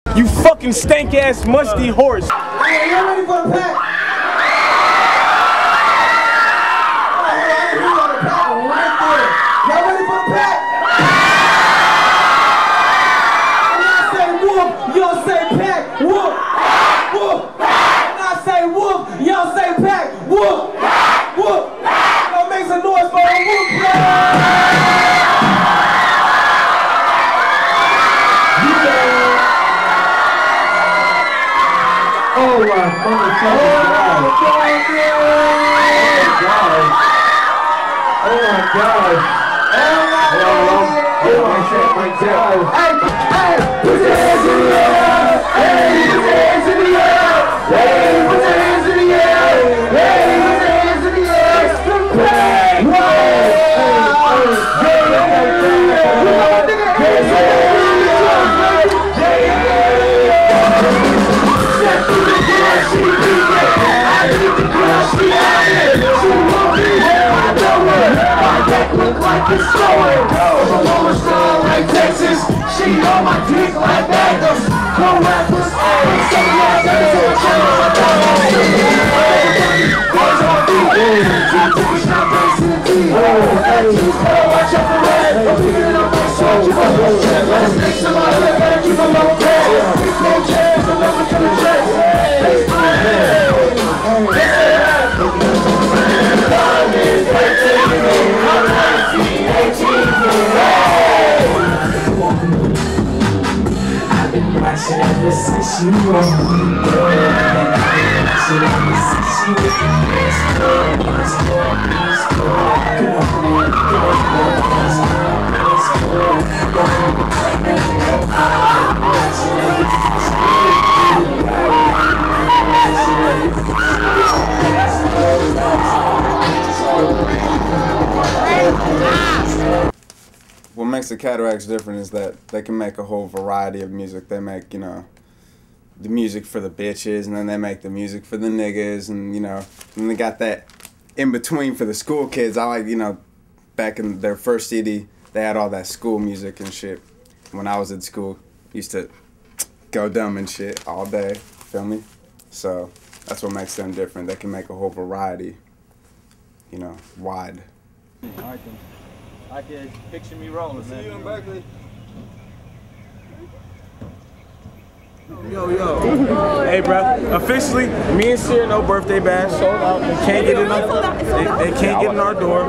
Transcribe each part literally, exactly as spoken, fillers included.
You fucking stank ass musty horse. Hey, y'all ready for the pack? Y'all ready for the pack? When I say whoop, y'all say pack. Whoop, whoop. When I say whoop, y'all say pack. Whoop, whoop. Y'all make some noise for a whoop, bro. Oh my motherfucking God. Oh my God. Oh my God. Oh my God. Hey, hey, put your hands in the air. Hey, put your hands in the air. Hey, put your hands in the air. Hey, put your hands in the air. Hey, whoa. Look like it's snowing. I'm a woman strong like Texas. She on my dick like Magnus. No rappers, hey, some of y'all niggas on channel. I got all the boys on beat. Two tickets, not facing the team. Better watch out for red. I'm picking it up like soldier. Let's make some out of it. Better keep them on cash. No chance, I'm never gonna chase. Let's go ahead. I've been watching ever since you were born. I've been watching ever since you were born. Let's go, let's go, let's go. Come on, let's go, let's go, What makes the Cataracts different is that they can make a whole variety of music. They make, you know, the music for the bitches, and then they make the music for the niggas, and, you know, and they got that in between for the school kids. I like, you know, back in their first C D, they had all that school music and shit. When I was in school, used to go dumb and shit all day, feel me? So that's what makes them different. They can make a whole variety, you know, wide. I can, I can picture me rolling, man. See you in Berkeley. Yo, yo. Hey, bro. Officially, me and Cyrano birthday bash sold out. They can't get in our, they, they can't get in our door.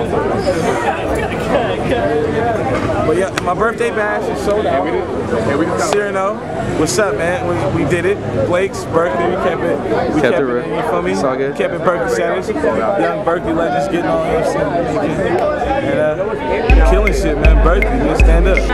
But yeah, my birthday bash is sold out. Cyrano, what's up, man? We, we did it. Blake's birthday, we kept it. We kept, kept it, it, you feel me? It's all good. Kept it Berkeley status. Young Berkeley legends getting on here. And uh, killing shit, man. Berkeley, let's stand up.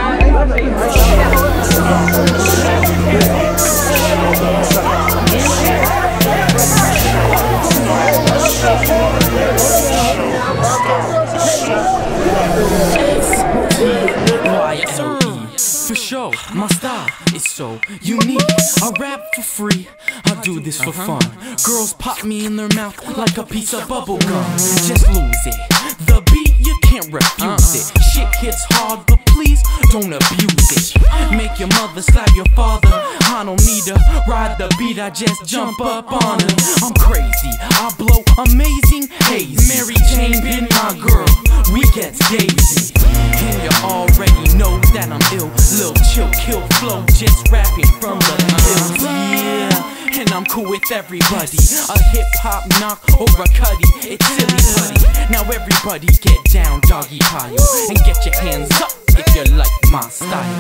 For sure, my style is so unique. I rap for free, I do this for fun. Girls pop me in their mouth like a piece of bubble gum. Just lose it. The beat, you can't refuse it. Shit hits hard, but please don't abuse it. Make your mother slap your father. I don't need to ride the beat, I just jump up on her. I'm crazy, I blow amazing haze. Mary Jane been my girl, we get gazy. And you already know that I'm ill. Lil' chill, kill flow, just rapping from the hills. Yeah, and I'm cool with everybody. A hip-hop knock over Cuddy, it's silly putty. Now everybody get down, doggy pile, and get your hands up if you like my style.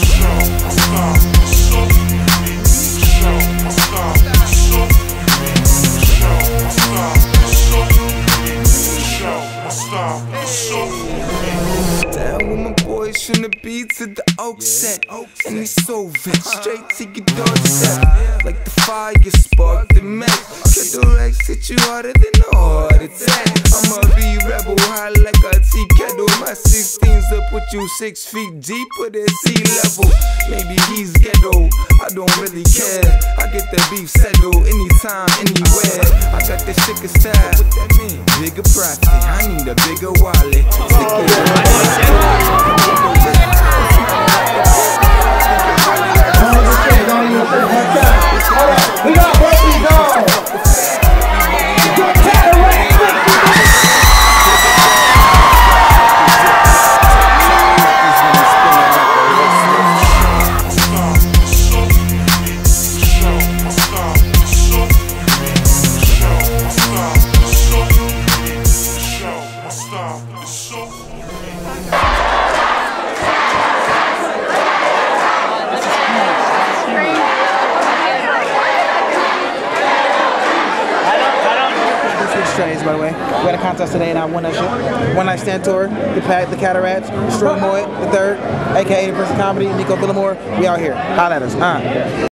Down with my boys from the beats of the Oak set, and they so vet, straight to your doorstep. Like the fire spark the mess. Cataracts hit you harder than a heart attack. I'ma be rebel high like a tea kettle. My sixteens will put you six feet deeper than sea level. Maybe he's ghetto, I don't really care. I get the beef settled anytime, anywhere. I got the sickest style, what that mean? Bigger profit, I need a bigger wallet. Sicker Strays, by the way. We had a contest today and I won that shit. One Night Stand Tour, the Pat, the Cataracts, Stroy Moy, the third, aka the Prince of Comedy, Nico Villamore. We out here. Holla at us. Uh.